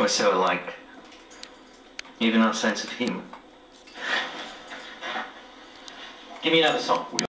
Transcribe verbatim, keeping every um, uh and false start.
We're so alike. Even our sense of humour. Give me another song.